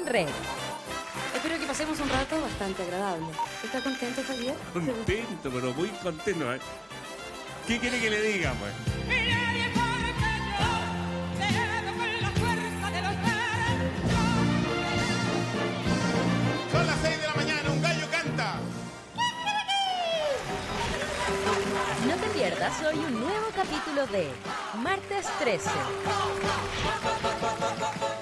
en red. Espero que pasemos un rato bastante agradable. ¿Está contento, Javier? Contento, pero muy contento. ¿Qué quiere que le diga, pues? Son las 6 de la mañana, un gallo canta. No te pierdas hoy un nuevo capítulo de Martes 13.